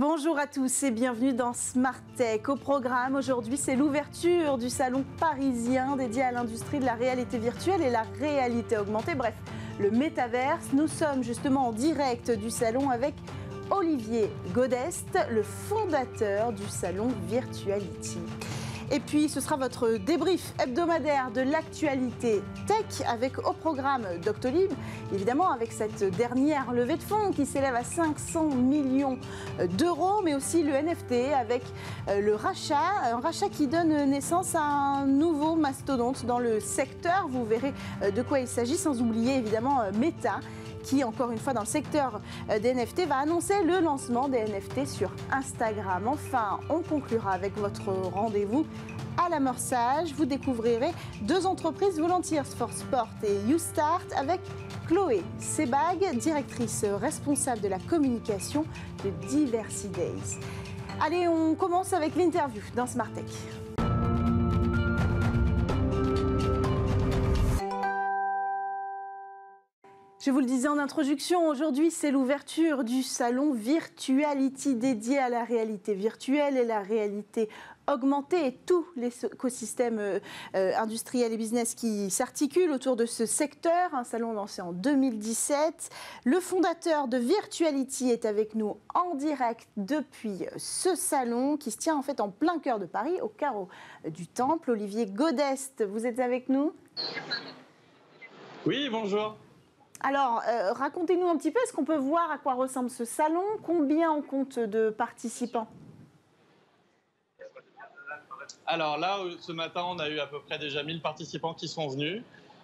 Bonjour à tous et bienvenue dans Smart Tech. Au programme aujourd'hui, c'est l'ouverture du salon parisien dédié à l'industrie de la réalité virtuelle et la réalité augmentée, bref, le métaverse. Nous sommes justement en direct du salon avec Olivier Godest, le fondateur du salon Virtuality. Et puis, ce sera votre débrief hebdomadaire de l'actualité tech avec au programme Doctolib, évidemment avec cette dernière levée de fonds qui s'élève à 500 millions d'euros, mais aussi le NFT avec le rachat, un rachat qui donne naissance à un nouveau mastodonte dans le secteur. Vous verrez de quoi il s'agit, sans oublier évidemment Meta, qui, encore une fois, dans le secteur des NFT, va annoncer le lancement des NFT sur Instagram. Enfin, on conclura avec votre rendez-vous à l'amorçage. Vous découvrirez deux entreprises, Volunteers for Sport et YouStart, avec Chloé Sebag, directrice responsable de la communication de Diversity Days. Allez, on commence avec l'interview dans Smart Tech. Je vous le disais en introduction, aujourd'hui c'est l'ouverture du salon Virtuality dédié à la réalité virtuelle et la réalité augmentée et tout l'écosystème industriel et business qui s'articule autour de ce secteur. Un salon lancé en 2017. Le fondateur de Virtuality est avec nous en direct depuis ce salon qui se tient en fait en plein cœur de Paris, au carreau du Temple. Olivier Godest, vous êtes avec nous? Oui, bonjour. Alors, racontez-nous un petit peu, est-ce qu'on peut voir à quoi ressemble ce salon? Combien on compte de participants? Alors là, ce matin, on a eu à peu près déjà 1000 participants qui sont venus.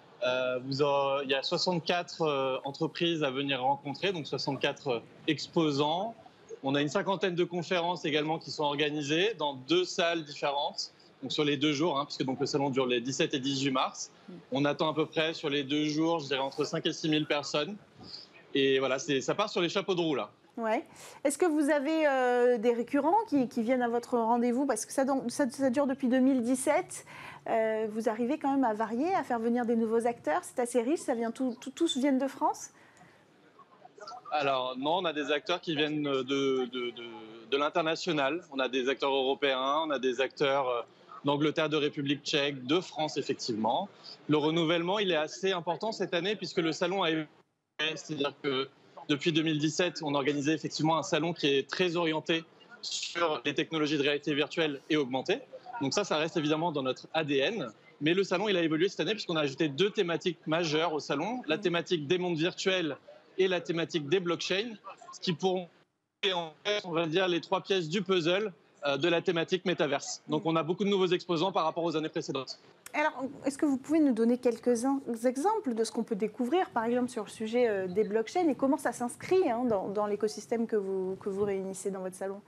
Il y a 64 entreprises à venir rencontrer, donc 64 exposants. On a une cinquantaine de conférences également qui sont organisées dans 2 salles différentes. Donc sur les 2 jours, puisque donc le salon dure les 17 et 18 mars. On attend à peu près sur les 2 jours, je dirais entre 5 et 6 000 personnes. Et voilà, ça part sur les chapeaux de roue là. Ouais. Est-ce que vous avez des récurrents qui viennent à votre rendez-vous? Parce que ça dure depuis 2017. Vous arrivez quand même à varier, à faire venir des nouveaux acteurs. C'est assez riche, tous viennent de France? Alors non, on a des acteurs qui viennent de l'international. On a des acteurs européens, on a des acteurs d'Angleterre, de République tchèque, de France effectivement. Le renouvellement, il est assez important cette année puisque le salon a évolué. C'est-à-dire que depuis 2017, on organisait effectivement un salon qui est très orienté sur les technologies de réalité virtuelle et augmentée. Donc ça reste évidemment dans notre ADN. Mais le salon, il a évolué cette année puisqu'on a ajouté 2 thématiques majeures au salon. La thématique des mondes virtuels et la thématique des blockchains, ce qui pourront en fait, on va dire, les 3 pièces du puzzle de la thématique métaverse. Donc on a beaucoup de nouveaux exposants par rapport aux années précédentes. Alors, est-ce que vous pouvez nous donner quelques exemples de ce qu'on peut découvrir, par exemple, sur le sujet des blockchains et comment ça s'inscrit dans l'écosystème que vous réunissez dans votre salon?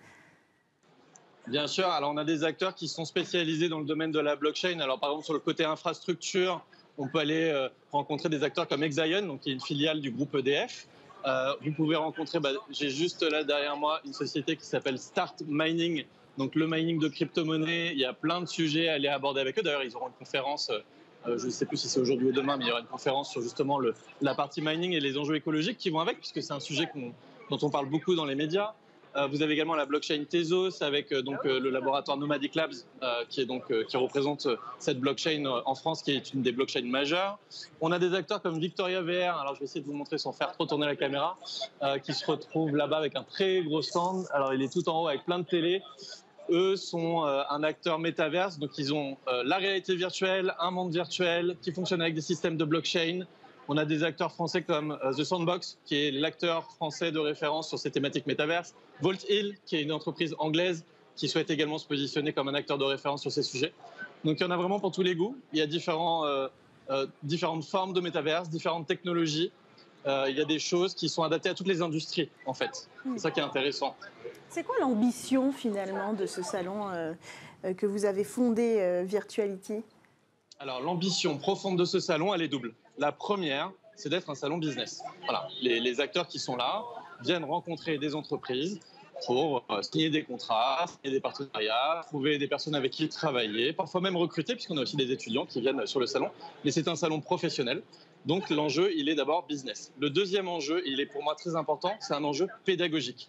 Bien sûr, alors on a des acteurs qui sont spécialisés dans le domaine de la blockchain. Alors par exemple, sur le côté infrastructure, on peut aller rencontrer des acteurs comme Exaion, donc qui est une filiale du groupe EDF. Vous pouvez rencontrer, j'ai juste là derrière moi une société qui s'appelle Start Mining, donc le mining de crypto-monnaies. Il y a plein de sujets à aller aborder avec eux. D'ailleurs, ils auront une conférence, je ne sais plus si c'est aujourd'hui ou demain, mais il y aura une conférence sur justement la partie mining et les enjeux écologiques qui vont avec, puisque c'est un sujet dont on parle beaucoup dans les médias. Vous avez également la blockchain Tezos avec le laboratoire Nomadic Labs qui représente cette blockchain en France qui est une des blockchains majeures. On a des acteurs comme Victoria VR, alors je vais essayer de vous montrer sans faire trop tourner la caméra, qui se retrouvent là-bas avec un très gros stand. Alors il est tout en haut avec plein de télé. Eux sont un acteur métaverse, donc ils ont la réalité virtuelle, un monde virtuel qui fonctionne avec des systèmes de blockchain. On a des acteurs français comme The Sandbox, qui est l'acteur français de référence sur ces thématiques métaverses. Volt Hill, qui est une entreprise anglaise qui souhaite également se positionner comme un acteur de référence sur ces sujets. Donc il y en a vraiment pour tous les goûts. Il y a différentes formes de métaverse, différentes technologies. Il y a des choses qui sont adaptées à toutes les industries, en fait. C'est ça qui est intéressant. C'est quoi l'ambition, finalement, de ce salon que vous avez fondé, Virtuality? Alors, l'ambition profonde de ce salon, elle est double. La première, c'est d'être un salon business. Voilà. Les acteurs qui sont là viennent rencontrer des entreprises pour signer des contrats, signer des partenariats, trouver des personnes avec qui travailler, parfois même recruter, puisqu'on a aussi des étudiants qui viennent sur le salon. Mais c'est un salon professionnel. Donc l'enjeu, il est d'abord business. Le deuxième enjeu, il est pour moi très important, c'est un enjeu pédagogique.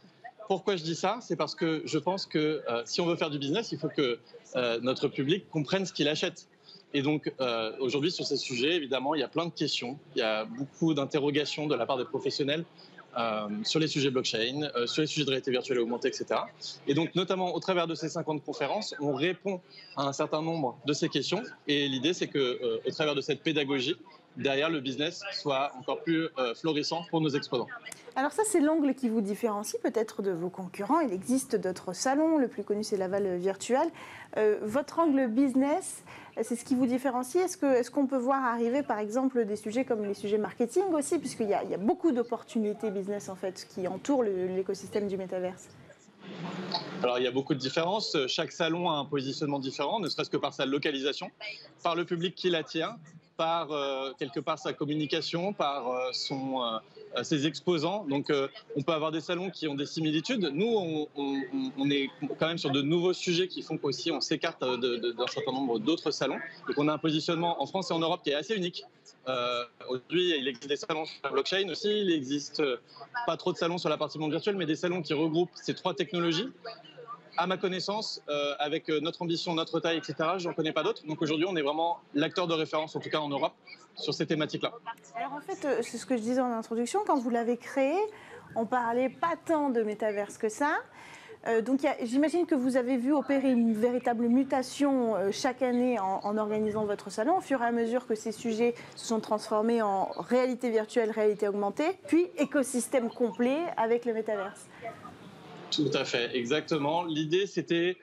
pourquoi je dis ça? C'est parce que je pense que si on veut faire du business, il faut que notre public comprenne ce qu'il achète. Et donc, aujourd'hui, sur ces sujets, évidemment, il y a plein de questions. Il y a beaucoup d'interrogations de la part des professionnels sur les sujets blockchain, sur les sujets de réalité virtuelle et augmentée, etc. Et donc, notamment, au travers de ces 50 conférences, on répond à un certain nombre de ces questions. Et l'idée, c'est que, au travers de cette pédagogie, derrière, le business soit encore plus florissant pour nos exposants. Alors ça, c'est l'angle qui vous différencie peut-être de vos concurrents. Il existe d'autres salons, le plus connu c'est Laval Virtual. Votre angle business, c'est ce qui vous différencie. Est-ce qu'on peut voir arriver par exemple des sujets comme les sujets marketing aussi, puisqu'il y a beaucoup d'opportunités business en fait qui entourent l'écosystème du métaverse? Alors, il y a beaucoup de différences. Chaque salon a un positionnement différent, ne serait-ce que par sa localisation, par le public qui l'attire, par quelque part sa communication, par ses exposants. Donc, on peut avoir des salons qui ont des similitudes. Nous, on est quand même sur de nouveaux sujets qui font qu'aussi on s'écarte d'un certain nombre d'autres salons. Donc, on a un positionnement en France et en Europe qui est assez unique. Aujourd'hui, il existe des salons sur la blockchain aussi. Il n'existe pas trop de salons sur la partie monde virtuelle, mais des salons qui regroupent ces trois technologies. À ma connaissance, avec notre ambition, notre taille, etc., je n'en connais pas d'autres. Donc aujourd'hui, on est vraiment l'acteur de référence, en tout cas en Europe, sur ces thématiques-là. Alors en fait, c'est ce que je disais en introduction, quand vous l'avez créé, on parlait pas tant de métaverse que ça. Donc j'imagine que vous avez vu opérer une véritable mutation chaque année en organisant votre salon, au fur et à mesure que ces sujets se sont transformés en réalité virtuelle, réalité augmentée, puis écosystème complet avec le métaverse. Tout à fait, exactement. L'idée, c'était,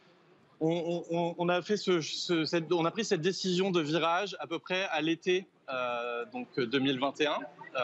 on a pris cette décision de virage à peu près à l'été donc 2021,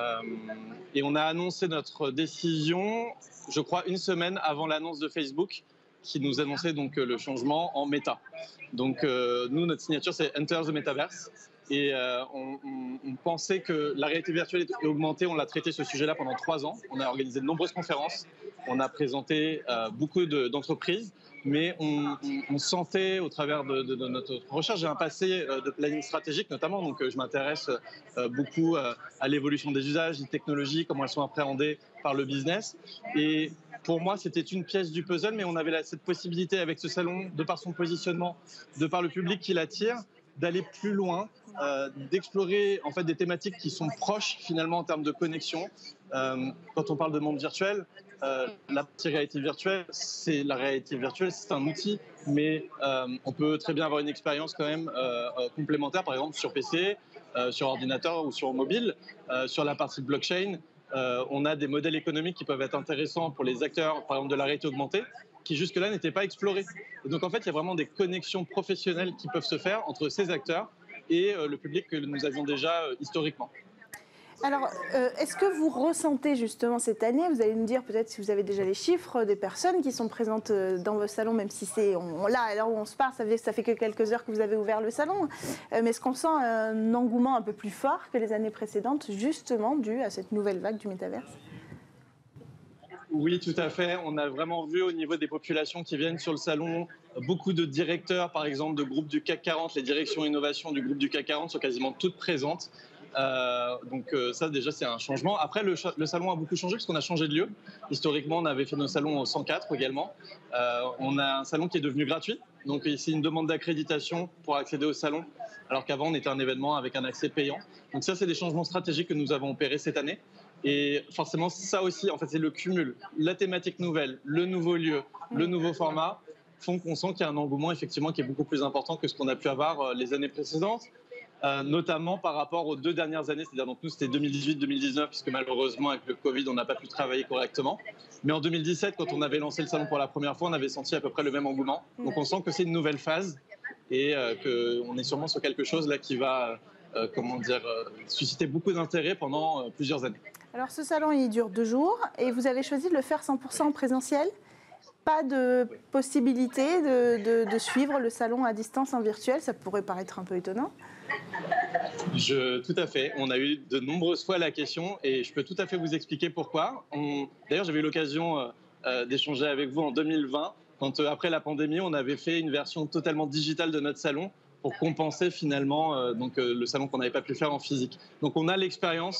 et on a annoncé notre décision, je crois, une semaine avant l'annonce de Facebook, qui nous annonçait donc le changement en méta. Donc nous, notre signature, c'est Enter the Metaverse. Et on pensait que la réalité virtuelle et augmentée, on l'a traité ce sujet-là pendant 3 ans. On a organisé de nombreuses conférences, on a présenté beaucoup d'entreprises, mais on sentait au travers de notre recherche, j'ai un passé de planning stratégique notamment, donc je m'intéresse beaucoup à l'évolution des usages, des technologies, comment elles sont appréhendées par le business. Et pour moi, c'était une pièce du puzzle, mais on avait cette possibilité avec ce salon, de par son positionnement, de par le public qui l'attire, d'aller plus loin, d'explorer en fait des thématiques qui sont proches finalement en termes de connexion. Quand on parle de monde virtuel, la partie réalité virtuelle, c'est un outil, mais on peut très bien avoir une expérience quand même complémentaire, par exemple sur PC, sur ordinateur ou sur mobile. Sur la partie blockchain, on a des modèles économiques qui peuvent être intéressants pour les acteurs, par exemple de la réalité augmentée, qui jusque-là n'étaient pas explorés. Et donc en fait, il y a vraiment des connexions professionnelles qui peuvent se faire entre ces acteurs et le public que nous avions déjà historiquement. Alors, est-ce que vous ressentez justement cette année, vous allez nous dire peut-être si vous avez déjà les chiffres des personnes qui sont présentes dans vos salons, même si c'est là, à l'heure où on se parle, ça fait que quelques heures que vous avez ouvert le salon, mais est-ce qu'on sent un engouement un peu plus fort que les années précédentes, justement dû à cette nouvelle vague du métaverse ? Oui, tout à fait. On a vraiment vu au niveau des populations qui viennent sur le salon, beaucoup de directeurs, par exemple, de groupes du CAC 40. Les directions innovation du groupe du CAC 40 sont quasiment toutes présentes. Donc ça, déjà, c'est un changement. Après, le salon a beaucoup changé parce qu'on a changé de lieu. Historiquement, on avait fait nos salons au 104 également. On a un salon qui est devenu gratuit. Donc c'est une demande d'accréditation pour accéder au salon, alors qu'avant, on était un événement avec un accès payant. Donc ça, c'est des changements stratégiques que nous avons opérés cette année. Et forcément, ça aussi, en fait, c'est le cumul. La thématique nouvelle, le nouveau lieu, le nouveau format font qu'on sent qu'il y a un engouement effectivement qui est beaucoup plus important que ce qu'on a pu avoir les années précédentes, notamment par rapport aux 2 dernières années. C'est-à-dire, donc nous, c'était 2018-2019, puisque malheureusement, avec le Covid, on n'a pas pu travailler correctement. Mais en 2017, quand on avait lancé le salon pour la première fois, on avait senti à peu près le même engouement. Donc on sent que c'est une nouvelle phase et qu'on est sûrement sur quelque chose là qui va susciter beaucoup d'intérêt pendant plusieurs années. Alors ce salon, il dure 2 jours et vous avez choisi de le faire 100% en présentiel. Pas de possibilité de suivre le salon à distance en virtuel, ça pourrait paraître un peu étonnant. Tout à fait. On a eu de nombreuses fois la question et je peux tout à fait vous expliquer pourquoi. D'ailleurs, j'avais eu l'occasion d'échanger avec vous en 2020, quand après la pandémie, on avait fait une version totalement digitale de notre salon pour compenser finalement le salon qu'on n'avait pas pu faire en physique. Donc on a l'expérience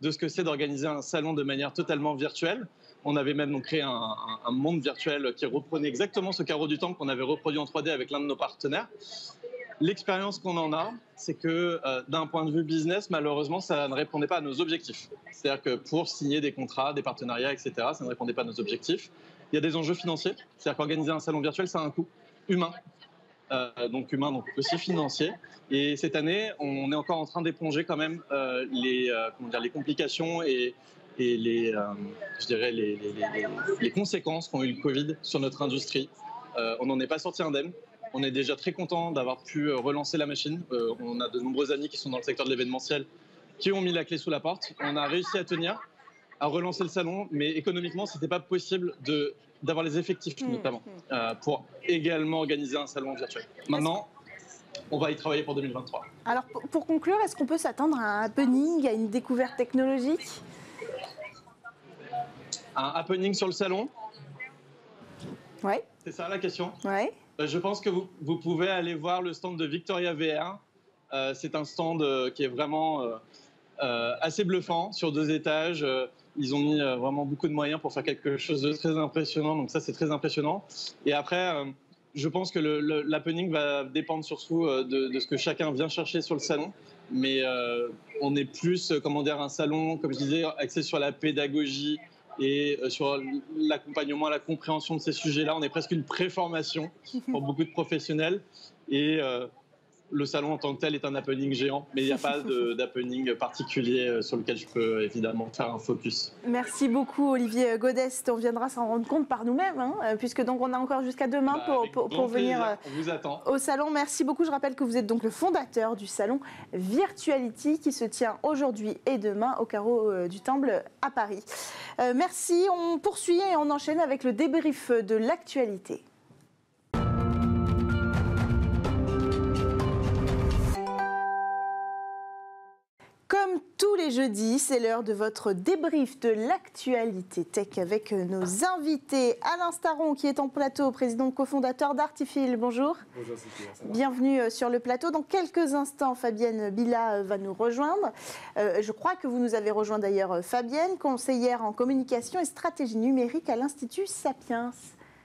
de ce que c'est d'organiser un salon de manière totalement virtuelle. On avait même donc créé un monde virtuel qui reprenait exactement ce carreau du temple qu'on avait reproduit en 3D avec l'un de nos partenaires. L'expérience qu'on en a, c'est que d'un point de vue business, malheureusement, ça ne répondait pas à nos objectifs. C'est-à-dire que pour signer des contrats, des partenariats, etc., ça ne répondait pas à nos objectifs. Il y a des enjeux financiers. C'est-à-dire qu'organiser un salon virtuel, ça a un coût humain. Donc humain, donc aussi financier. Et cette année, on est encore en train d'éponger quand même les complications et les conséquences qu'ont eu le Covid sur notre industrie. On n'en est pas sorti indemne. On est déjà très content d'avoir pu relancer la machine. On a de nombreux amis qui sont dans le secteur de l'événementiel qui ont mis la clé sous la porte. On a réussi à tenir, à relancer le salon, mais économiquement, ce n'était pas possible d'avoir les effectifs, notamment, pour également organiser un salon virtuel. Maintenant, on va y travailler pour 2023. Alors, pour conclure, est-ce qu'on peut s'attendre à un happening, à une découverte technologique? Un happening sur le salon? Oui. C'est ça la question? Oui. Je pense que vous pouvez aller voir le stand de Victoria VR. C'est un stand qui est vraiment assez bluffant, sur 2 étages. Ils ont mis vraiment beaucoup de moyens pour faire quelque chose de très impressionnant. Donc ça, c'est très impressionnant. Et après, je pense que l'happening va dépendre surtout de ce que chacun vient chercher sur le salon. Mais on est plus, un salon, comme je disais, axé sur la pédagogie et sur l'accompagnement, la compréhension de ces sujets-là. On est presque une préformation pour beaucoup de professionnels. Et le salon en tant que tel est un happening géant, mais il n'y a pas d'happening particulier sur lequel je peux évidemment faire un focus. Merci beaucoup Olivier Godest. On viendra s'en rendre compte par nous-mêmes, puisque donc on a encore jusqu'à demain pour venir on vous attend au salon. Merci beaucoup. Je rappelle que vous êtes donc le fondateur du salon Virtuality qui se tient aujourd'hui et demain au carreau du Temple à Paris. Merci. On poursuit et on enchaîne avec le débrief de l'actualité. Comme tous les jeudis, c'est l'heure de votre débrief de l'actualité tech avec nos invités. Alain Staron qui est en plateau, président cofondateur d'Artifil. Bonjour. Bonjour Cynthia. Bienvenue sur le plateau. Dans quelques instants, Fabienne Billa va nous rejoindre. Je crois que vous nous avez rejoint d'ailleurs, Fabienne, conseillère en communication et stratégie numérique à l'Institut Sapiens.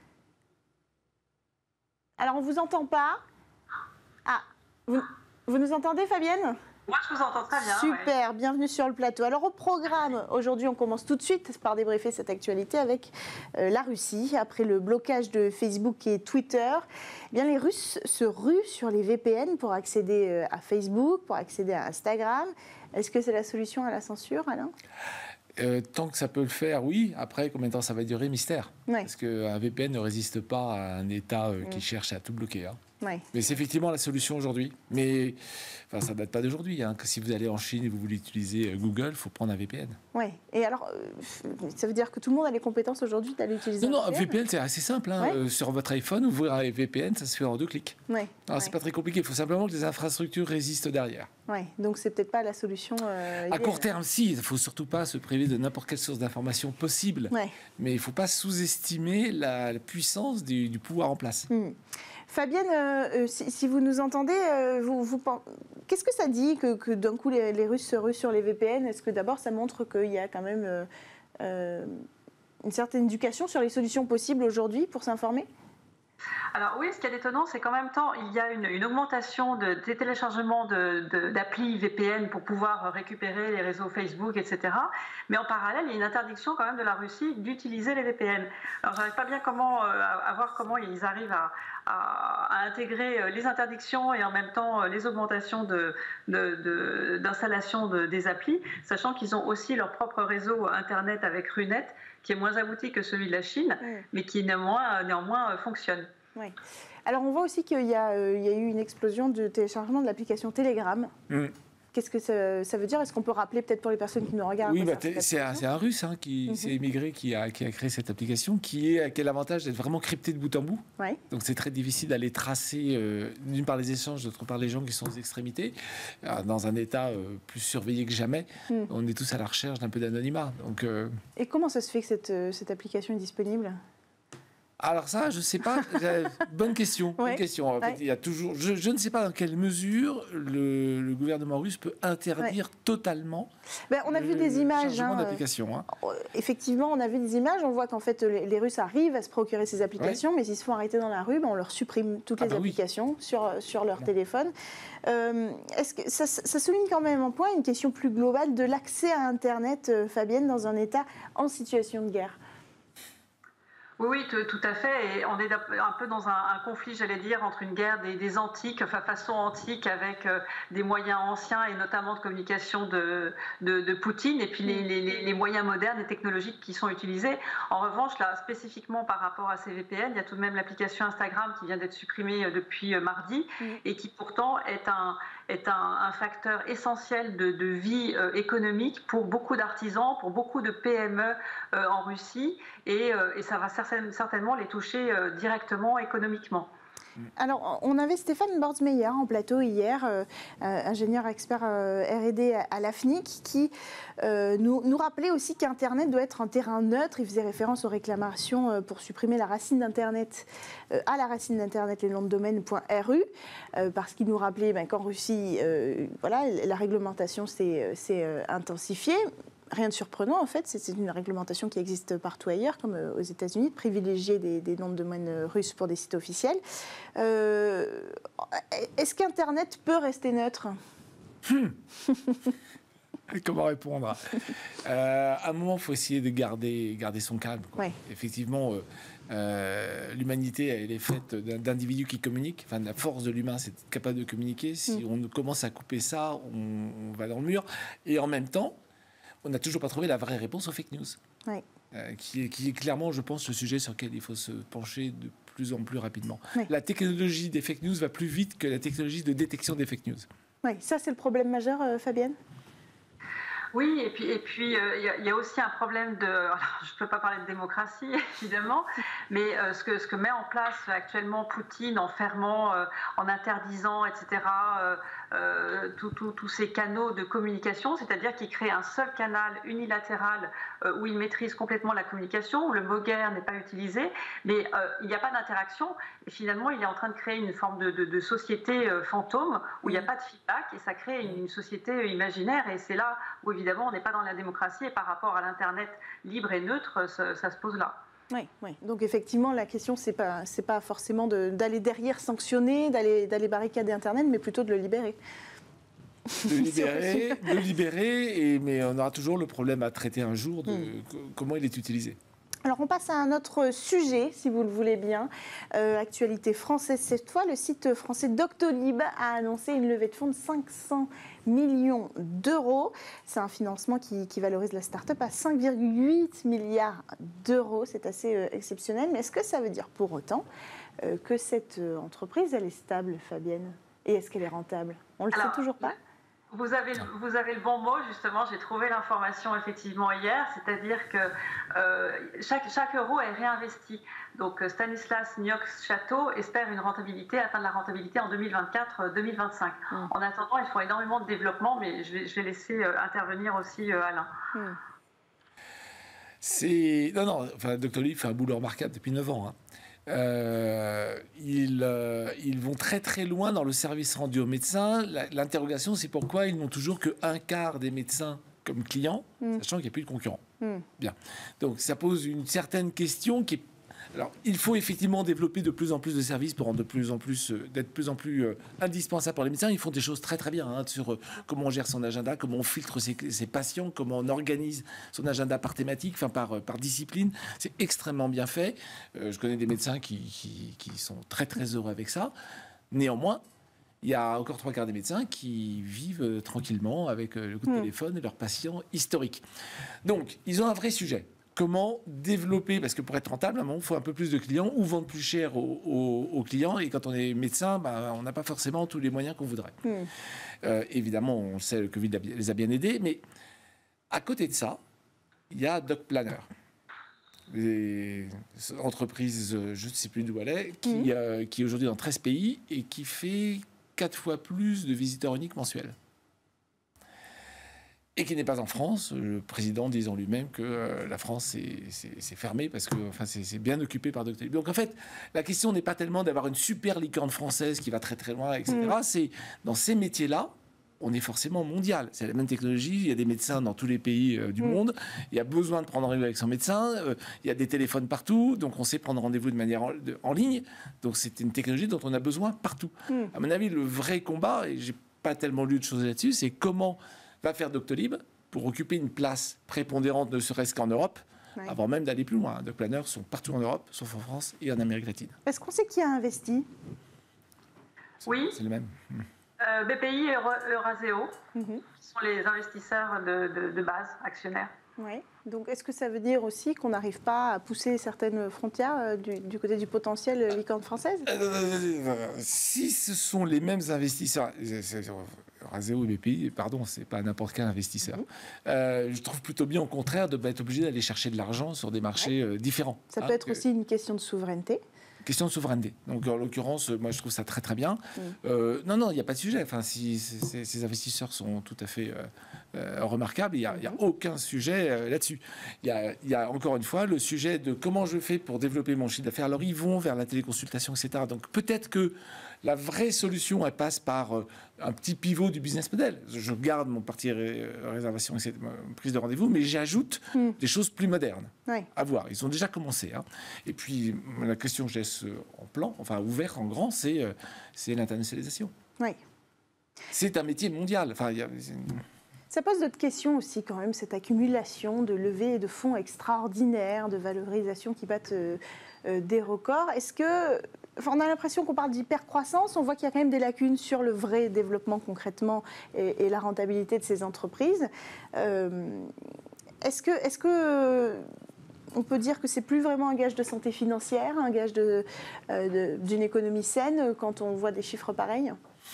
Alors, on ne vous entend pas. Ah, vous nous entendez, Fabienne ? Moi, je vous entends très bien. Super, ouais. Bienvenue sur le plateau. Alors, au programme, aujourd'hui, on commence tout de suite par débriefer cette actualité avec la Russie. Après le blocage de Facebook et Twitter, eh bien, les Russes se ruent sur les VPN pour accéder à Facebook, pour accéder à Instagram. Est-ce que c'est la solution à la censure, Alain ? Tant que ça peut le faire, oui. Après, combien de temps ça va durer, mystère. Ouais. Parce qu'un VPN ne résiste pas à un État qui cherche à tout bloquer. Ouais. Mais c'est effectivement la solution aujourd'hui. Mais ça ne date pas d'aujourd'hui. Que si vous allez en Chine et vous voulez utiliser Google, il faut prendre un VPN. Oui. Et alors, ça veut dire que tout le monde a les compétences aujourd'hui d'aller utiliser un VPN, c'est assez simple. Ouais. Sur votre iPhone, ouvrir un VPN, ça se fait en 2 clics. Ouais. Alors, c'est pas très compliqué. Il faut simplement que les infrastructures résistent derrière. Oui. Donc, c'est peut-être pas la solution à court terme, si. Il ne faut surtout pas se priver de n'importe quelle source d'information possible. Ouais. Mais il ne faut pas sous-estimer la puissance du pouvoir en place. Fabienne, si vous nous entendez, qu'est-ce que ça dit que d'un coup les Russes se ruent sur les VPN? Est-ce que d'abord ça montre qu'il y a quand même une certaine éducation sur les solutions possibles aujourd'hui pour s'informer? Alors oui, ce qui est étonnant, c'est qu'en même temps, il y a une augmentation des téléchargements d'applis VPN pour pouvoir récupérer les réseaux Facebook, etc. Mais en parallèle, il y a une interdiction quand même de la Russie d'utiliser les VPN. Alors je n'arrive pas bien à voir comment ils arrivent à intégrer les interdictions et en même temps les augmentations d'installation des applis, sachant qu'ils ont aussi leur propre réseau Internet avec Runet, qui est moins abouti que celui de la Chine, mais qui néanmoins fonctionne. Oui. Alors on voit aussi qu'il y a eu une explosion de téléchargement de l'application Telegram. Qu'est-ce que ça veut dire? Est-ce qu'on peut rappeler peut-être pour les personnes qui nous regardent? Oui, c'est un Russe qui s'est émigré, qui a créé cette application, qui a l'avantage d'être vraiment cryptée de bout en bout. Ouais. Donc c'est très difficile d'aller tracer, d'une part les échanges, d'autre part les gens qui sont aux extrémités. Dans un état plus surveillé que jamais, on est tous à la recherche d'un peu d'anonymat. Et comment ça se fait que cette application est disponible? Alors ça, je ne sais pas. Bonne question. Ouais. Bonne question. En fait, il y a toujours. Je ne sais pas dans quelle mesure le gouvernement russe peut interdire totalement. On a vu des images. D'applications. Effectivement, on a vu des images. On voit qu'en fait, les Russes arrivent à se procurer ces applications, mais s'ils se font arrêter dans la rue, on leur supprime toutes les applications sur leur téléphone. Est-ce que ça souligne quand même un point, une question plus globale de l'accès à Internet, Fabienne, dans un État en situation de guerre? Oui, tout à fait. Et on est un peu dans un conflit, j'allais dire, entre une guerre des antiques, façon antique, avec des moyens anciens et notamment de communication de Poutine, et puis les moyens modernes et technologiques qui sont utilisés. En revanche, là, spécifiquement par rapport à ces VPN, il y a tout de même l'application Instagram qui vient d'être supprimée depuis mardi et qui pourtant est un facteur essentiel de vie économique pour beaucoup d'artisans, pour beaucoup de PME en Russie, et ça va certainement les toucher directement économiquement. Alors, on avait Stéphane Bordsmeyer en plateau hier, ingénieur expert R&D à l'AFNIC, qui nous rappelait aussi qu'Internet doit être un terrain neutre. Il faisait référence aux réclamations pour supprimer la racine d'Internet, à la racine d'Internet, les noms de domaine .ru, parce qu'il nous rappelait qu'en Russie, la réglementation s'est intensifiée. Rien de surprenant, en fait, c'est une réglementation qui existe partout ailleurs, comme aux États-Unis, de privilégier des noms de domaine russes pour des sites officiels. Est-ce qu'Internet peut rester neutre ? Comment répondre ? À un moment, il faut essayer de garder son calme. Ouais. Effectivement, l'humanité, elle est faite d'individus qui communiquent. Enfin, la force de l'humain, c'est d'être capable de communiquer. Si on commence à couper ça, on va dans le mur. Et en même temps, on n'a toujours pas trouvé la vraie réponse aux fake news, qui est clairement, je pense, le sujet sur lequel il faut se pencher de plus en plus rapidement. La technologie des fake news va plus vite que la technologie de détection des fake news. Oui, ça c'est le problème majeur, Fabienne. Oui, et puis il y a aussi un problème de... Alors, je ne peux pas parler de démocratie, évidemment, mais ce que met en place actuellement Poutine en fermant, en interdisant, etc., tous ces canaux de communication, c'est-à-dire qu'il crée un seul canal unilatéral où il maîtrise complètement la communication, où le mot guerre n'est pas utilisé, mais il n'y a pas d'interaction, et finalement il est en train de créer une forme de société fantôme où il n'y a pas de feedback, et ça crée une société imaginaire, et c'est là où évidemment on n'est pas dans la démocratie, et par rapport à l'Internet libre et neutre, ça se pose là. Oui. Donc effectivement, la question, c'est pas forcément d'aller derrière sanctionner, d'aller barricader Internet, mais plutôt de le libérer. De libérer, mais on aura toujours le problème à traiter un jour de comment il est utilisé. Alors on passe à un autre sujet, si vous le voulez bien. Actualité française cette fois, le site français Doctolib a annoncé une levée de fonds de 500 millions d'euros. C'est un financement qui valorise la start-up à 5,8 milliards d'euros. C'est assez exceptionnel. Mais est-ce que ça veut dire pour autant que cette entreprise, elle est stable, Fabienne ? Et est-ce qu'elle est rentable ? On ne le sait toujours pas ? Vous avez le bon mot, justement. J'ai trouvé l'information effectivement hier, c'est-à-dire que chaque euro est réinvesti. Donc Stanislas Niox-Château espère atteindre la rentabilité en 2024-2025. En attendant, ils font énormément de développement, mais je vais laisser intervenir aussi Alain. Doctolib fait un boulot remarquable depuis 9 ans. Ils vont très très loin dans le service rendu aux médecins. L'interrogation, c'est pourquoi ils n'ont toujours qu'un quart des médecins comme clients, sachant qu'il n'y a plus de concurrents. Bien. Donc ça pose une certaine question qui est... Alors, il faut effectivement développer de plus en plus de services pour rendre d'être de plus en plus indispensable pour les médecins. Ils font des choses très très bien sur comment on gère son agenda, comment on filtre ses patients, comment on organise son agenda par thématique, par discipline. C'est extrêmement bien fait. Je connais des médecins qui sont très très heureux avec ça. Néanmoins, il y a encore 3 quarts des médecins qui vivent tranquillement avec le coup de téléphone et leurs patients historiques. Donc, ils ont un vrai sujet. Comment développer, parce que pour être rentable, à un moment, il faut un peu plus de clients ou vendre plus cher aux clients. Et quand on est médecin, on n'a pas forcément tous les moyens qu'on voudrait. Évidemment, on sait, le Covid les a bien aidés. Mais à côté de ça, il y a DocPlanner. Une entreprise, je ne sais plus d'où elle est, qui est aujourd'hui dans 13 pays et qui fait 4 fois plus de visiteurs uniques mensuels. et qui n'est pas en France. Le président disant lui-même que la France c'est fermé parce que c'est bien occupé par Doctolib. Donc en fait, la question n'est pas tellement d'avoir une super licorne française qui va très très loin, etc. C'est dans ces métiers-là, on est forcément mondial. C'est la même technologie. Il y a des médecins dans tous les pays du monde. Il y a besoin de prendre rendez-vous avec son médecin. Il y a des téléphones partout. Donc, on sait prendre rendez-vous de manière en ligne. Donc, c'est une technologie dont on a besoin partout. À mon avis, le vrai combat, et j'ai pas tellement lu de choses là-dessus, c'est comment va faire Doctolib pour occuper une place prépondérante, ne serait-ce qu'en Europe, avant même d'aller plus loin. DocPlanner sont partout en Europe, sauf en France et en Amérique latine. Est-ce qu'on sait qui a investi? Oui. C'est le même. BPI et Euraseo, qui sont les investisseurs de base, actionnaires. Oui. Donc, est-ce que ça veut dire aussi qu'on n'arrive pas à pousser certaines frontières du côté du potentiel licorne française? Si ce sont les mêmes investisseurs, Euraseo et BPI, pardon, c'est pas n'importe quel investisseur. Je trouve plutôt bien, au contraire, de être obligé d'aller chercher de l'argent sur des marchés différents. Ça peut être aussi une question de souveraineté. Question de souveraineté. Donc, en l'occurrence, moi, je trouve ça très, très bien. Non, il n'y a pas de sujet. Enfin, si ces investisseurs sont tout à fait remarquables, il n'y a aucun sujet là-dessus. Il y a encore une fois le sujet de comment je fais pour développer mon chiffre d'affaires. Alors, ils vont vers la téléconsultation, etc. Donc, peut-être que la vraie solution, elle passe par un petit pivot du business model. Je garde mon parti réservation et prise de rendez-vous, mais j'ajoute des choses plus modernes. À voir. Ils ont déjà commencé. Et puis, la question que je laisse en plan, enfin ouvert en grand, c'est l'internationalisation. Oui. C'est un métier mondial. Ça pose d'autres questions aussi quand même, cette accumulation de levées de fonds extraordinaires, de valorisation qui battent des records. Est-ce que... on a l'impression qu'on parle d'hypercroissance, on voit qu'il y a quand même des lacunes sur le vrai développement concrètement et la rentabilité de ces entreprises. Est-ce que on peut dire que c'est plus vraiment un gage de santé financière, un gage d'une économie saine quand on voit des chiffres pareils?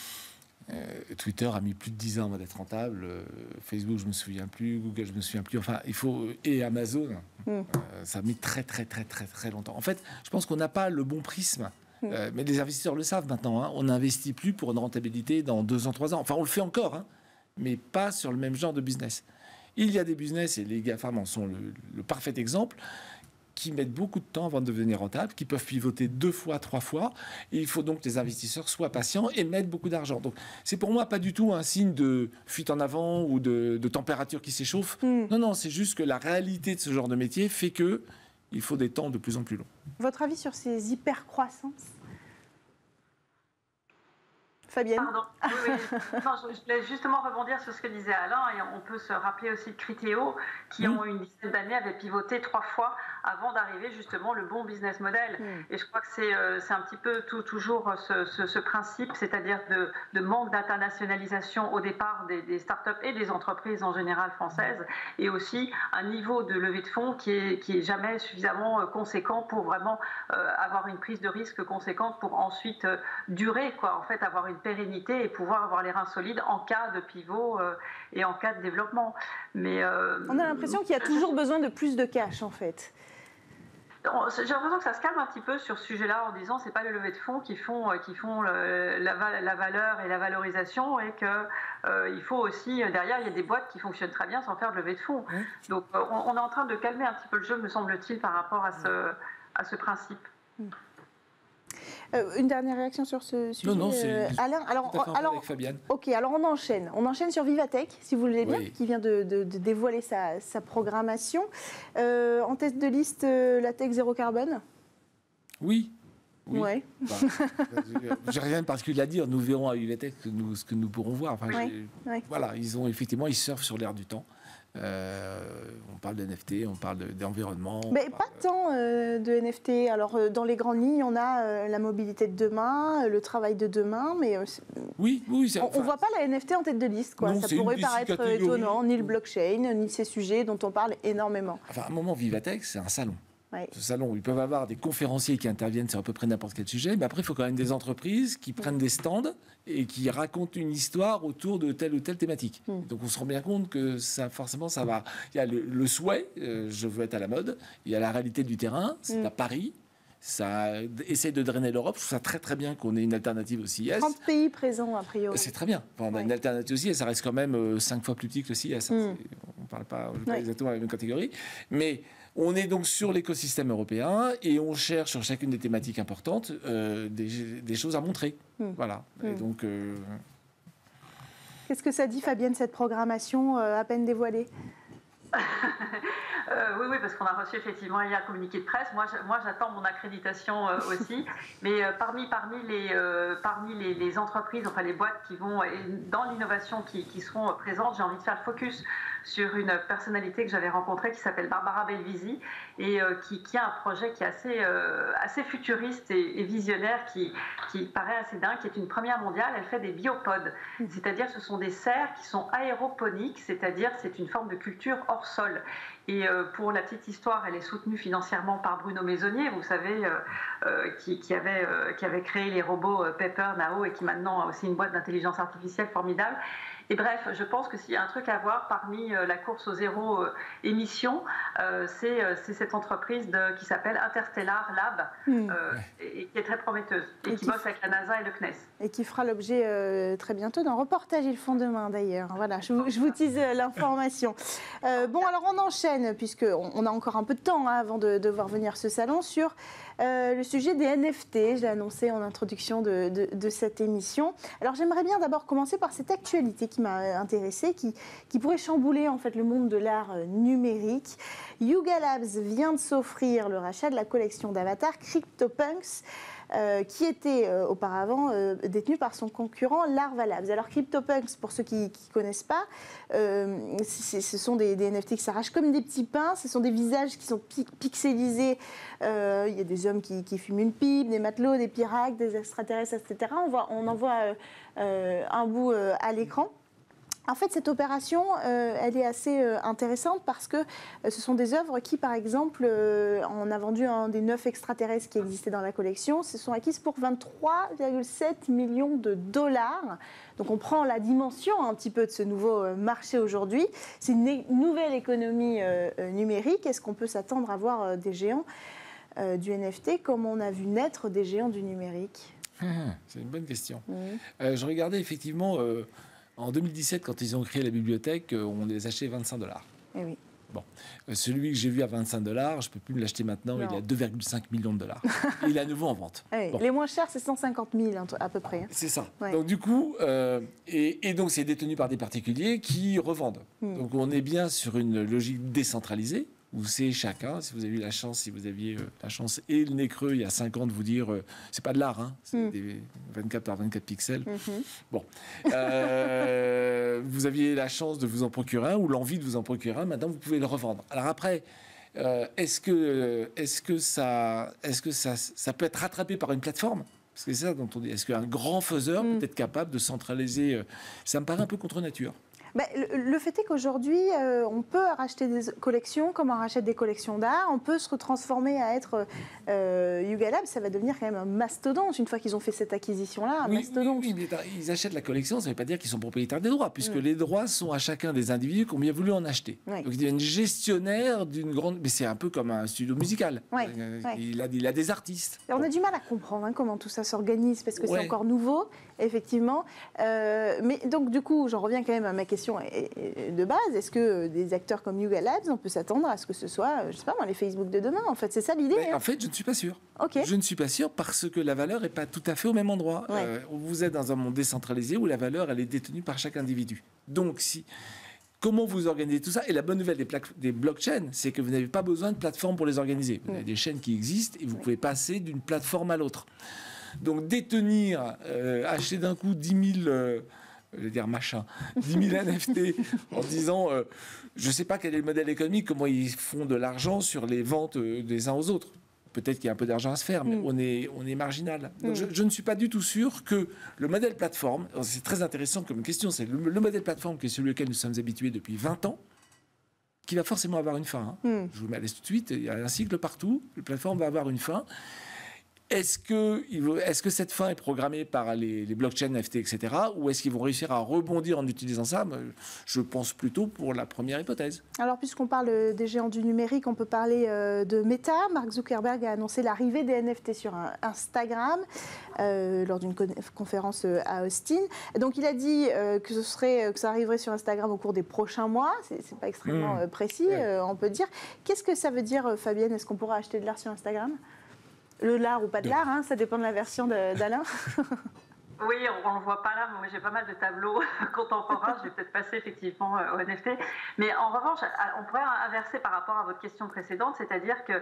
Twitter a mis plus de 10 ans avant d'être rentable. Facebook, je me souviens plus. Google, je me souviens plus. Enfin, il faut... Et Amazon, ça a mis très, très, très, très, très longtemps. En fait, je pense qu'on n'a pas le bon prisme. Mais les investisseurs le savent maintenant. On n'investit plus pour une rentabilité dans 2 ans, 3 ans. Enfin, on le fait encore, mais pas sur le même genre de business. Il y a des business, et les GAFAM en sont le parfait exemple, qui mettent beaucoup de temps avant de devenir rentables, qui peuvent pivoter 2 fois, 3 fois. Et il faut donc que les investisseurs soient patients et mettent beaucoup d'argent. Donc, c'est pour moi pas du tout un signe de fuite en avant ou de température qui s'échauffe. Non, c'est juste que la réalité de ce genre de métier fait que il faut des temps de plus en plus longs. Votre avis sur ces hypercroissances? Fabienne? Pardon. Oui. Non, je voulais justement rebondir sur ce que disait Alain, et on peut se rappeler aussi de Criteo, qui ont une dizaine d'années avaient pivoté 3 fois avant d'arriver justement le bon business model. Et je crois que c'est un petit peu toujours ce principe, c'est-à-dire de manque d'internationalisation au départ des startups et des entreprises en général françaises, et aussi un niveau de levée de fonds qui est jamais suffisamment conséquent pour vraiment avoir une prise de risque conséquente pour ensuite durer, quoi. En fait, avoir une pérennité et pouvoir avoir les reins solides en cas de pivot et en cas de développement. Mais on a l'impression qu'il y a toujours besoin de plus de cash, en fait. J'ai l'impression que ça se calme un petit peu sur ce sujet-là en disant c'est pas les levées de fonds qui font la valeur et la valorisation, et que il faut aussi derrière il y a des boîtes qui fonctionnent très bien sans faire de levée de fonds. Donc on est en train de calmer un petit peu le jeu, me semble-t-il, par rapport à ce principe. Une dernière réaction sur ce sujet, non, c'est Alain. Alors, avec Fabienne. Ok, alors on enchaîne. On enchaîne sur Vivatech, si vous voulez bien, qui vient de dévoiler sa programmation. En tête de liste, la tech zéro carbone. Oui. Ouais. J'ai rien de particulier à dire. Nous verrons à Vivatech ce que nous pourrons voir. Enfin, voilà, ils surfent sur l'air du temps. On parle de NFT, on parle d'environnement. Mais pas tant de NFT. Alors, dans les grandes lignes, on a la mobilité de demain, le travail de demain, mais oui, on ne voit pas la NFT en tête de liste. Quoi. Non, ça pourrait paraître étonnant, ni le blockchain, ni ces sujets dont on parle énormément. Enfin, à un moment, Vivatech, c'est un salon. Ce salon où ils peuvent avoir des conférenciers qui interviennent sur à peu près n'importe quel sujet, mais après, il faut quand même des entreprises qui prennent des stands et qui racontent une histoire autour de telle ou telle thématique. Donc, on se rend bien compte que ça, forcément, ça va... Il y a le souhait, je veux être à la mode, il y a la réalité du terrain, c'est à Paris, ça essaie de drainer l'Europe. Je trouve ça très très bien qu'on ait une alternative au CIS. 30 pays présents, a priori. C'est très bien. Enfin, on a une alternative aussi, et ça reste quand même 5 fois plus petit que le CIS. On ne parle pas exactement la même catégorie. Mais on est donc sur l'écosystème européen et on cherche sur chacune des thématiques importantes des choses à montrer. Voilà. Et donc... Qu'est-ce que ça dit, Fabienne, cette programmation à peine dévoilée? Oui, parce qu'on a reçu effectivement hier un communiqué de presse. Moi j'attends mon accréditation aussi. Mais parmi les entreprises, enfin les boîtes qui vont dans l'innovation qui seront présentes, j'ai envie de faire le focus sur une personnalité que j'avais rencontrée qui s'appelle Barbara Belvisi et qui a un projet qui est assez futuriste et visionnaire, qui paraît assez dingue, qui est une première mondiale. Elle fait des biopodes, c'est-à-dire ce sont des serres qui sont aéroponiques, c'est-à-dire c'est une forme de culture hors sol. Et pour la petite histoire, elle est soutenue financièrement par Bruno Maisonnier, vous savez, qui avait créé les robots Pepper, Nao, et qui maintenant a aussi une boîte d'intelligence artificielle formidable. Et bref, je pense que s'il y a un truc à voir parmi la course au zéro émission, c'est cette entreprise qui s'appelle Interstellar Lab, et qui est très prometteuse, et qui bosse avec la NASA et le CNES. Et qui fera l'objet très bientôt d'un reportage Ils font demain d'ailleurs. Voilà, je vous tease l'information. Bon, alors on enchaîne, puisqu'on a encore un peu de temps avant de voir venir ce salon, sur le sujet des NFT. Je l'ai annoncé en introduction de cette émission. Alors j'aimerais bien d'abord commencer par cette actualité qui m'a intéressée, qui pourrait chambouler en fait le monde de l'art numérique. Yuga Labs vient de s'offrir le rachat de la collection d'avatars CryptoPunks, qui était auparavant détenu par son concurrent Larva Labs. Alors CryptoPunks, pour ceux qui ne connaissent pas, ce sont des NFT qui s'arrachent comme des petits pains. Ce sont des visages qui sont pixelisés. Il y a des hommes qui fument une pipe, des matelots, des pirates, des extraterrestres, etc. On en voit un bout à l'écran. En fait, cette opération, elle est assez intéressante parce que ce sont des œuvres qui, par exemple, on a vendu un des 9 extraterrestres qui existaient dans la collection, se sont acquises pour 23,7 millions de dollars. Donc on prend la dimension un petit peu de ce nouveau marché aujourd'hui. C'est une nouvelle économie numérique. Est-ce qu'on peut s'attendre à voir des géants du NFT comme on a vu naître des géants du numérique? C'est une bonne question. Je regardais effectivement... en 2017, quand ils ont créé la bibliothèque, on les achetait 25 $. Eh oui. Bon, celui que j'ai vu à 25 $, je ne peux plus me l'acheter maintenant, il est à 2,5 millions de dollars. Et il est à nouveau en vente. Oui. Bon. Les moins chers, c'est 150 000 à peu près. C'est ça. Ouais. Donc du coup, et donc c'est détenu par des particuliers qui revendent. Donc on est bien sur une logique décentralisée, où c'est chacun, si vous avez eu la chance, si vous aviez la chance et le nez creux il y a 5 ans de vous dire, c'est pas de l'art, hein, c'est des 24 par 24 pixels. Bon, vous aviez la chance de vous en procurer un ou l'envie de vous en procurer un, maintenant vous pouvez le revendre. Alors après, est-ce que ça peut être rattrapé par une plateforme? Parce que c'est ça dont on dit, est-ce qu'un grand faiseur peut être capable de centraliser? Ça me paraît un peu contre nature. Ben, le fait est qu'aujourd'hui, on peut racheter des collections comme on rachète des collections d'art. On peut se retransformer à être Yuga Labs. Ça va devenir quand même un mastodonte une fois qu'ils ont fait cette acquisition-là. Mastodonte. Oui, mais ils achètent la collection, ça ne veut pas dire qu'ils sont propriétaires des droits, puisque les droits sont à chacun des individus qui ont bien voulu en acheter. Donc ils deviennent gestionnaires d'une grande... Mais c'est un peu comme un studio musical. Il a des artistes. Et on a du mal à comprendre comment tout ça s'organise, parce que c'est encore nouveau, effectivement. Mais donc du coup, j'en reviens quand même à ma question de base. Est-ce que des acteurs comme Yuga Labs, on peut s'attendre à ce que ce soit, je sais pas moi, les Facebook de demain? En fait, c'est ça l'idée. En fait, je ne suis pas sûr. Okay. Je ne suis pas sûr parce que la valeur n'est pas tout à fait au même endroit. Vous êtes dans un monde décentralisé où la valeur, elle est détenue par chaque individu. Donc, comment vous organisez tout ça? Et la bonne nouvelle des blockchains, c'est que vous n'avez pas besoin de plateforme pour les organiser. Vous avez des chaînes qui existent et vous pouvez passer d'une plateforme à l'autre. Donc, détenir, acheter d'un coup 10 000... je vais dire 10 000 NFT en disant, je ne sais pas quel est le modèle économique, comment ils font de l'argent sur les ventes des uns aux autres. Peut-être qu'il y a un peu d'argent à se faire, mais on est marginal. Donc je ne suis pas du tout sûr que le modèle plateforme, c'est très intéressant comme question, c'est le modèle plateforme qui est celui auquel nous sommes habitués depuis 20 ans, qui va forcément avoir une fin. Je vous mets à l'aise tout de suite, il y a un cycle partout, la plateforme va avoir une fin. Est-ce que cette fin est programmée par les blockchains, NFT, etc. ou est-ce qu'ils vont réussir à rebondir en utilisant ça? Je pense plutôt pour la première hypothèse. Alors, puisqu'on parle des géants du numérique, on peut parler de Meta. Mark Zuckerberg a annoncé l'arrivée des NFT sur Instagram lors d'une conférence à Austin. Donc, il a dit que ça arriverait sur Instagram au cours des prochains mois. C'est pas extrêmement précis, on peut dire. Qu'est-ce que ça veut dire, Fabienne? Est-ce qu'on pourra acheter de l'art sur Instagram? Le lard ou pas de l'art, hein, ça dépend de la version d'Alain. Oui, on ne le voit pas là, mais moi j'ai pas mal de tableaux contemporains, je vais peut-être passer effectivement au NFT. Mais en revanche, on pourrait inverser par rapport à votre question précédente, c'est-à-dire que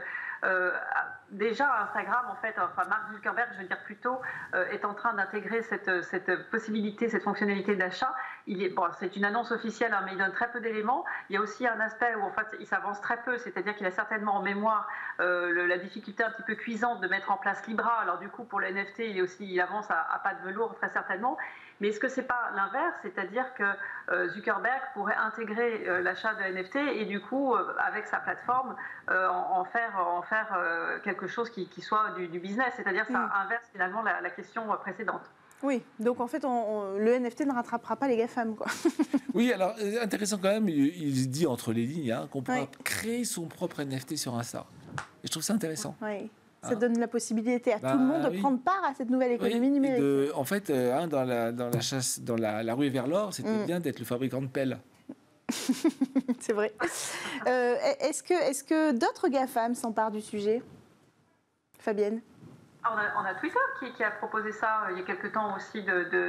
déjà Instagram, en fait, enfin Mark Zuckerberg, je veux dire plutôt, est en train d'intégrer cette possibilité, cette fonctionnalité d'achat. C'est une annonce officielle, hein, mais il donne très peu d'éléments. Il y a aussi un aspect où en fait il s'avance très peu, c'est-à-dire qu'il a certainement en mémoire la difficulté un petit peu cuisante de mettre en place Libra. Alors du coup, pour le NFT, il avance à pas de velours très certainement. Mais est-ce que c'est pas l'inverse, c'est-à-dire que Zuckerberg pourrait intégrer l'achat de NFT et du coup, avec sa plateforme, en faire quelque chose qui soit du business, c'est-à-dire ça inverse finalement la question précédente. Oui, donc en fait, le NFT ne rattrapera pas les GAFAM, quoi. Oui, alors intéressant quand même, il dit entre les lignes qu'on pourra créer son propre NFT sur Insta. Et je trouve ça intéressant. Oui. Ça donne la possibilité à tout le monde de prendre part à cette nouvelle économie numérique. En fait, dans la chasse, dans la ruée vers l'or, c'était bien d'être le fabricant de pelles. C'est vrai. Est-ce que d'autres GAFAM s'emparent du sujet, Fabienne? On a Twitter qui a proposé ça il y a quelque temps aussi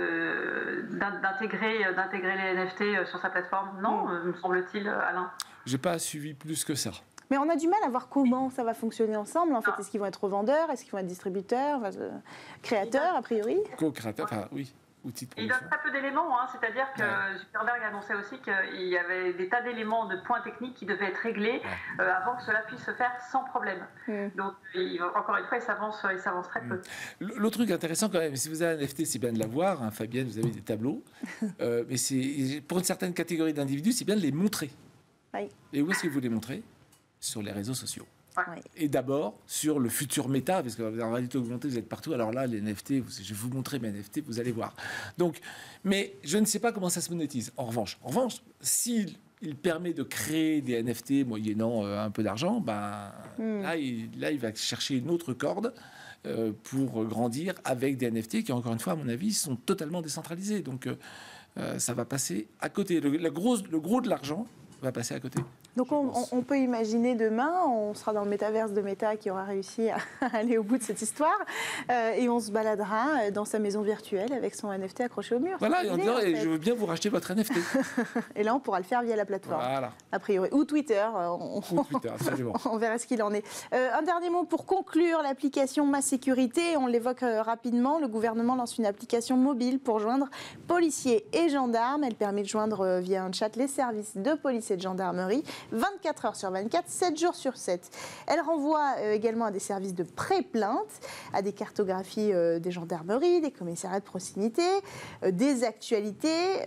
d'intégrer les NFT sur sa plateforme. Non, me semble-t-il, Alain? J'ai pas suivi plus que ça. Mais on a du mal à voir comment ça va fonctionner ensemble. En fait, est-ce qu'ils vont être revendeurs? Est-ce qu'ils vont être distributeurs? Créateurs, a priori? Co-créateurs, enfin oui. Il donne très peu d'éléments, hein, c'est-à-dire que Zuckerberg annonçait aussi qu'il y avait des tas d'éléments de points techniques qui devaient être réglés avant que cela puisse se faire sans problème. Donc, encore une fois, il s'avance très peu. L'autre truc intéressant quand même, si vous avez un NFT, c'est bien de l'avoir, hein, Fabienne, vous avez des tableaux, mais pour une certaine catégorie d'individus, c'est bien de les montrer. Oui. Et où est-ce que vous les montrez? Sur les réseaux sociaux. Ouais. Et d'abord sur le futur méta, parce qu'en réalité augmentée, vous êtes partout. Alors là, les NFT, je vais vous montrer mes NFT, vous allez voir. Donc, mais je ne sais pas comment ça se monétise. En revanche, s'il permet de créer des NFT moyennant un peu d'argent, là, il va chercher une autre corde pour grandir avec des NFT qui, encore une fois, à mon avis, sont totalement décentralisés. Donc, ça va passer à côté. Le gros de l'argent va passer à côté. Donc on peut imaginer demain, on sera dans le métaverse de Meta qui aura réussi à aller au bout de cette histoire et on se baladera dans sa maison virtuelle avec son NFT accroché au mur. Voilà, et en disant je veux bien vous racheter votre NFT. Et là on pourra le faire via la plateforme, voilà. A priori. Ou Twitter. Ou Twitter, absolument. On verra ce qu'il en est. Un dernier mot pour conclure, l'application Ma Sécurité, on l'évoque rapidement, le gouvernement lance une application mobile pour joindre policiers et gendarmes. Elle permet de joindre via un chat les services de police et de gendarmerie 24 heures sur 24, 7 jours sur 7. Elle renvoie également à des services de pré-plainte, à des cartographies des gendarmeries, des commissariats de proximité, des actualités.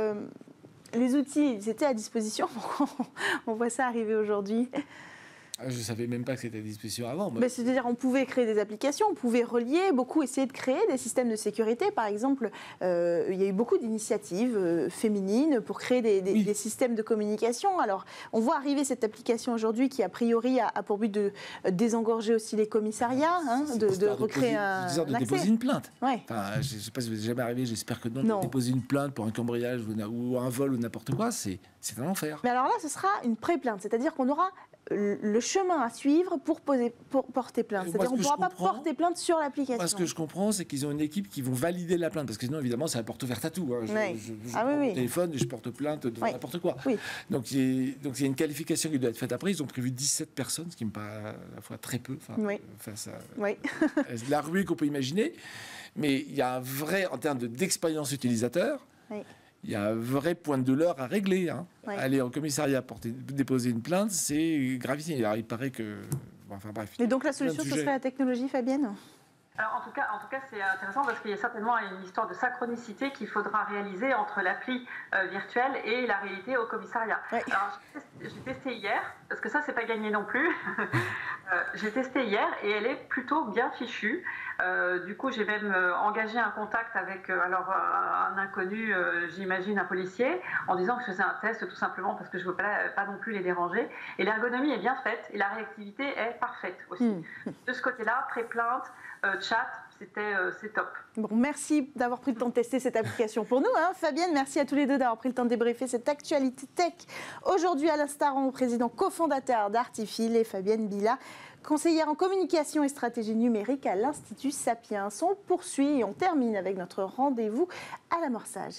Les outils, ils étaient à disposition. On voit ça arriver aujourd'hui. Je ne savais même pas que c'était à disposition avant. C'est-à-dire on pouvait créer des applications, on pouvait relier, beaucoup essayer de créer des systèmes de sécurité. Par exemple, il y a eu beaucoup d'initiatives féminines pour créer des systèmes de communication. Alors, on voit arriver cette application aujourd'hui qui, a priori, a pour but de désengorger aussi les commissariats, de recréer un accès. De déposer une plainte. Ouais. Enfin, je ne sais pas si vous êtes jamais arrivé, j'espère que non. Déposer une plainte pour un cambriolage ou un vol ou n'importe quoi, c'est un enfer. Mais alors là, ce sera une pré-plainte, c'est-à-dire qu'on aura le chemin à suivre pour porter plainte. C'est-à-dire qu'on ne pourra pas porter plainte sur l'application. Moi, ce que je comprends, c'est qu'ils ont une équipe qui vont valider la plainte. Parce que sinon, évidemment, c'est la porte ouverte à tout. Hein. Je prends mon téléphone et je porte plainte devant n'importe quoi. Oui. Donc, il y a une qualification qui doit être faite après. Ils ont prévu 17 personnes, ce qui me paraît à la fois très peu face à la ruée qu'on peut imaginer. Mais il y a un vrai, en termes d'expérience utilisateur, il y a un vrai point de l'heure à régler. Hein. Aller en commissariat déposer une plainte, c'est gravissime. Alors, il paraît que... Enfin bref. Et donc la solution, ce serait la technologie, Fabienne ? Alors, en tout cas, c'est intéressant parce qu'il y a certainement une histoire de synchronicité qu'il faudra réaliser entre l'appli virtuelle et la réalité au commissariat. Oui. Alors, j'ai testé hier, parce que ça, c'est pas gagné non plus. J'ai testé hier et elle est plutôt bien fichue. Du coup, j'ai même engagé un contact avec un inconnu, j'imagine un policier, en disant que je faisais un test tout simplement parce que je ne veux pas non plus les déranger. Et l'ergonomie est bien faite et la réactivité est parfaite aussi. De ce côté-là, pré-plainte, chat, c'est top. Bon, merci d'avoir pris le temps de tester cette application pour nous. Fabienne, merci à tous les deux d'avoir pris le temps de débriefer cette actualité tech. Aujourd'hui, Alain Staron, président cofondateur d'Artifil, et Fabienne Bila, conseillère en communication et stratégie numérique à l'Institut Sapiens. On poursuit et on termine avec notre rendez-vous à l'amorçage.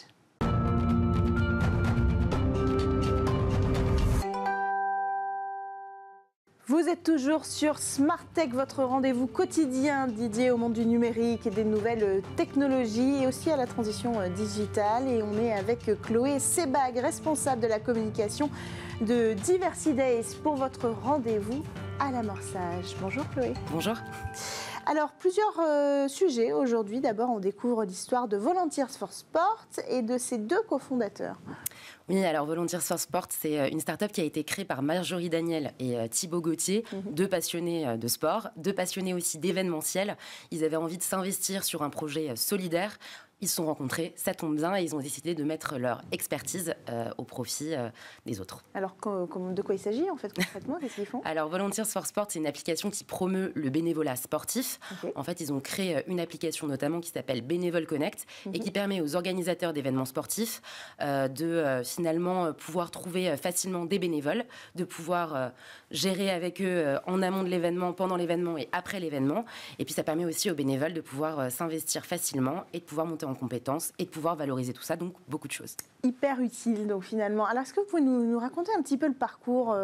Vous êtes toujours sur Smart Tech, votre rendez-vous quotidien dédié au monde du numérique et des nouvelles technologies et aussi à la transition digitale. Et on est avec Chloé Sebag, responsable de la communication de Diversity Days pour votre rendez-vous à l'amorçage. Bonjour Chloé. Bonjour. Alors, plusieurs sujets aujourd'hui. D'abord, on découvre l'histoire de Volunteers for Sport et de ses deux cofondateurs. Oui, alors Volunteers for Sport, c'est une start-up qui a été créée par Marjorie Daniel et Thibaut Gauthier, deux passionnés de sport, deux passionnés aussi d'événementiel. Ils avaient envie de s'investir sur un projet solidaire. Ils se sont rencontrés, ça tombe bien, et ils ont décidé de mettre leur expertise au profit des autres. Alors, de quoi il s'agit en fait concrètement? Qu'est-ce qu'ils font? Alors, Volunteers for Sport, c'est une application qui promeut le bénévolat sportif. Okay. En fait, ils ont créé une application notamment qui s'appelle Bénévole Connect et qui permet aux organisateurs d'événements sportifs de finalement pouvoir trouver facilement des bénévoles, de pouvoir gérer avec eux en amont de l'événement, pendant l'événement et après l'événement. Et puis, ça permet aussi aux bénévoles de pouvoir s'investir facilement et de pouvoir monter en compétences et de pouvoir valoriser tout ça, donc beaucoup de choses. Hyper utile, donc finalement. Alors, est-ce que vous pouvez nous raconter un petit peu le parcours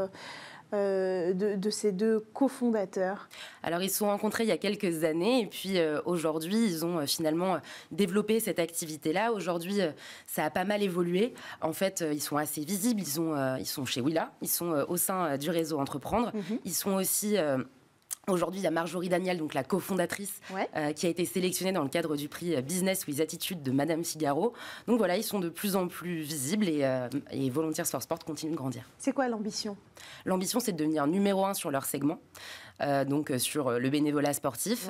de ces deux cofondateurs? Alors, ils se sont rencontrés il y a quelques années et puis aujourd'hui, ils ont finalement développé cette activité-là. Aujourd'hui, ça a pas mal évolué. En fait, ils sont assez visibles. Ils sont chez Willa, ils sont au sein du réseau Entreprendre. Ils sont aussi... Aujourd'hui, il y a Marjorie Daniel, donc la cofondatrice, qui a été sélectionnée dans le cadre du prix Business with Attitude de Madame Figaro. Donc voilà, ils sont de plus en plus visibles et Volunteers for Sport continue de grandir. C'est quoi l'ambition? L'ambition, c'est de devenir numéro 1 sur leur segment. Donc sur le bénévolat sportif.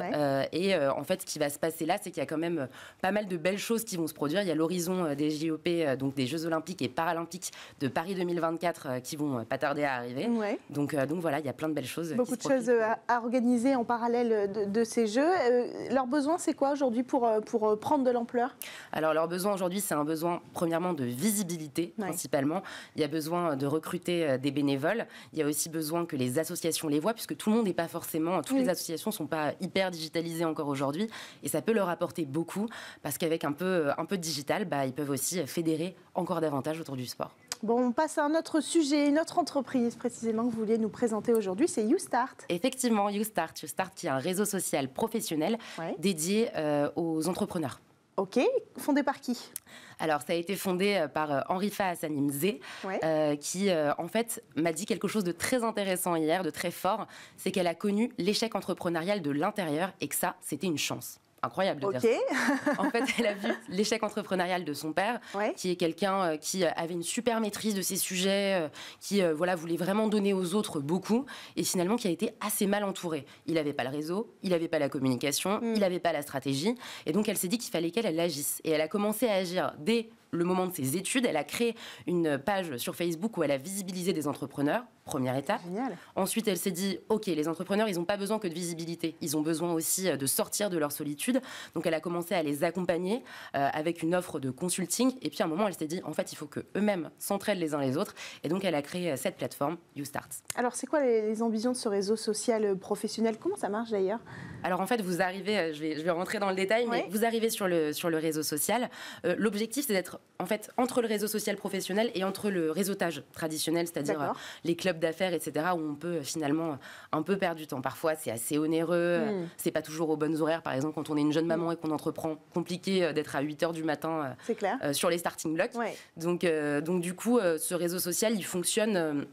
En fait, ce qui va se passer là, c'est qu'il y a quand même pas mal de belles choses qui vont se produire. Il y a l'horizon des JOP, donc des Jeux Olympiques et Paralympiques de Paris 2024 qui vont pas tarder à arriver. Donc voilà, il y a plein de belles choses. Beaucoup de choses à organiser en parallèle de ces Jeux. Leur besoin, c'est quoi aujourd'hui pour prendre de l'ampleur? Alors leur besoin aujourd'hui, c'est un besoin premièrement de visibilité principalement. Il y a besoin de recruter des bénévoles. Il y a aussi besoin que les associations les voient, puisque tout le monde n'est pas forcément, toutes les associations ne sont pas hyper digitalisées encore aujourd'hui et ça peut leur apporter beaucoup parce qu'avec un peu de digital, ils peuvent aussi fédérer encore davantage autour du sport. Bon, on passe à un autre sujet, une autre entreprise précisément que vous vouliez nous présenter aujourd'hui, c'est YouStart. Effectivement, YouStart qui est un réseau social professionnel dédié aux entrepreneurs. Ok, fondé par qui? Alors, ça a été fondé par Henrifa Hassanim-Zé, qui, en fait, m'a dit quelque chose de très intéressant hier, de très fort, c'est qu'elle a connu l'échec entrepreneurial de l'intérieur et que ça, c'était une chance. Incroyable de dire ça. En fait, elle a vu l'échec entrepreneurial de son père, qui est quelqu'un qui avait une super maîtrise de ses sujets, qui voulait vraiment donner aux autres beaucoup, et finalement qui a été assez mal entouré. Il n'avait pas le réseau, il n'avait pas la communication, il n'avait pas la stratégie, et donc elle s'est dit qu'il fallait qu'elle agisse. Et elle a commencé à agir dès le moment de ses études. Elle a créé une page sur Facebook où elle a visibilisé des entrepreneurs. Première étape. Génial. Ensuite, elle s'est dit, OK, les entrepreneurs, ils n'ont pas besoin que de visibilité. Ils ont besoin aussi de sortir de leur solitude. Donc, elle a commencé à les accompagner avec une offre de consulting. Et puis, à un moment, elle s'est dit, en fait, il faut qu'eux-mêmes s'entraident les uns les autres. Et donc, elle a créé cette plateforme, YouStart. Alors, c'est quoi les ambitions de ce réseau social professionnel? Comment ça marche d'ailleurs? Alors, en fait, vous arrivez, je vais rentrer dans le détail, mais vous arrivez sur le réseau social. L'objectif, c'est d'être, en fait, entre le réseau social professionnel et entre le réseautage traditionnel, c'est-à-dire les clubs d'affaires, etc., où on peut finalement un peu perdre du temps. Parfois, c'est assez onéreux, c'est pas toujours aux bonnes horaires. Par exemple, quand on est une jeune maman et qu'on entreprend, compliqué d'être à 8h du matin sur les starting blocks. Donc, du coup, ce réseau social, il fonctionne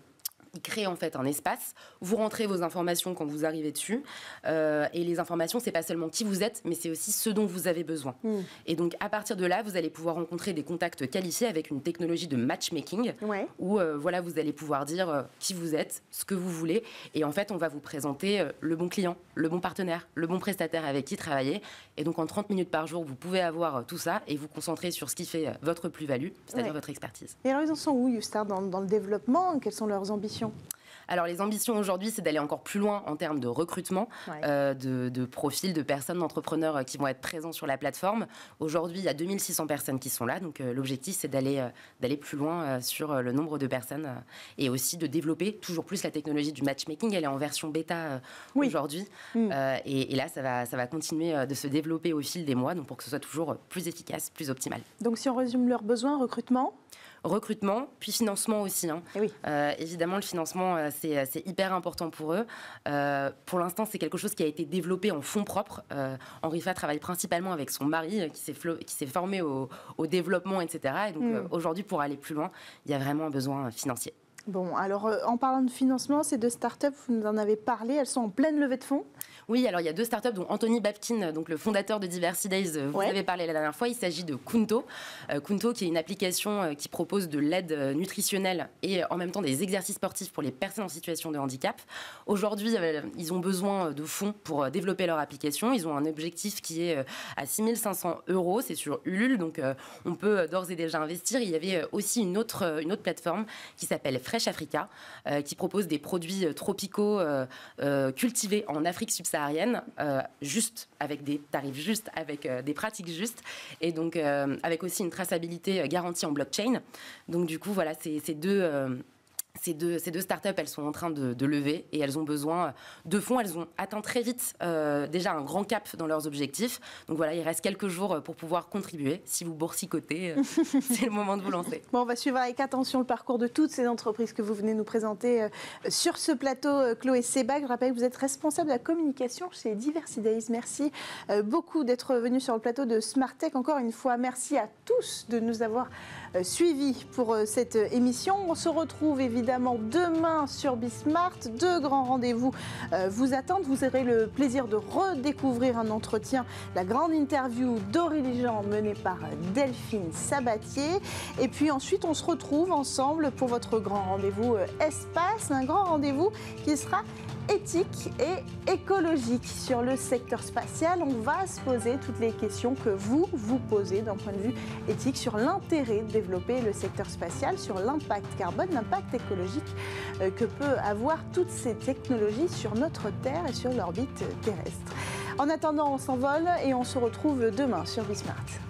il crée en fait un espace, vous rentrez vos informations quand vous arrivez dessus, et les informations, c'est pas seulement qui vous êtes, mais c'est aussi ce dont vous avez besoin. Et donc à partir de là, vous allez pouvoir rencontrer des contacts qualifiés avec une technologie de matchmaking, où voilà, vous allez pouvoir dire qui vous êtes, ce que vous voulez, et en fait on va vous présenter le bon client, le bon partenaire, le bon prestataire avec qui travailler, et donc en 30 minutes par jour, vous pouvez avoir tout ça et vous concentrer sur ce qui fait votre plus-value, c'est-à-dire votre expertise. Et alors ils en sont où, YouStart, dans le développement? Quelles sont leurs ambitions? Alors les ambitions aujourd'hui, c'est d'aller encore plus loin en termes de recrutement, de profils, de personnes, d'entrepreneurs qui vont être présents sur la plateforme. Aujourd'hui, il y a 2600 personnes qui sont là, donc l'objectif c'est d'aller plus loin sur le nombre de personnes et aussi de développer toujours plus la technologie du matchmaking. Elle est en version bêta aujourd'hui et là ça va continuer de se développer au fil des mois, donc pour que ce soit toujours plus efficace, plus optimal. Donc si on résume leurs besoins, recrutement, puis financement aussi. Évidemment, le financement, c'est hyper important pour eux. Pour l'instant, c'est quelque chose qui a été développé en fonds propres. Henri Fa travaille principalement avec son mari, qui s'est formé au développement, etc. Et donc, aujourd'hui, pour aller plus loin, il y a vraiment un besoin financier. Bon, alors en parlant de financement, ces 2 startups, vous nous en avez parlé, elles sont en pleine levée de fonds. Oui, alors il y a 2 startups, dont Anthony Babkin, donc le fondateur de Diversity Days, vous avez parlé la dernière fois. Il s'agit de Kunto. Kunto, qui est une application qui propose de l'aide nutritionnelle et en même temps des exercices sportifs pour les personnes en situation de handicap. Aujourd'hui, ils ont besoin de fonds pour développer leur application. Ils ont un objectif qui est à 6 500 €. C'est sur Ulule, donc on peut d'ores et déjà investir. Il y avait aussi une autre plateforme qui s'appelle Fresh Africa, qui propose des produits tropicaux cultivés en Afrique subsaharienne, juste avec des tarifs justes, avec des pratiques justes, et donc avec aussi une traçabilité garantie en blockchain. Donc du coup, voilà, ces deux startups, elles sont en train de lever et elles ont besoin de fonds. Elles ont atteint très vite déjà un grand cap dans leurs objectifs. Donc voilà, il reste quelques jours pour pouvoir contribuer. Si vous boursicotez, c'est le moment de vous lancer. Bon, on va suivre avec attention le parcours de toutes ces entreprises que vous venez nous présenter sur ce plateau. Chloé Sebag, je rappelle que vous êtes responsable de la communication chez Diversity Days. Merci beaucoup d'être venu sur le plateau de Smart Tech. Encore une fois, merci à tous de nous avoir suivis pour cette émission. On se retrouve évidemment demain sur Bismart. 2 grands rendez-vous vous attendent. Vous aurez le plaisir de redécouvrir un entretien, la grande interview d'Aurélie Jean menée par Delphine Sabatier. Et puis ensuite, on se retrouve ensemble pour votre grand rendez-vous Espace, un grand rendez-vous qui sera éthique et écologique. Sur le secteur spatial, on va se poser toutes les questions que vous posez d'un point de vue éthique sur l'intérêt de développer le secteur spatial, sur l'impact carbone, l'impact écologique que peut avoir toutes ces technologies sur notre Terre et sur l'orbite terrestre. En attendant, on s'envole et on se retrouve demain sur Bismart.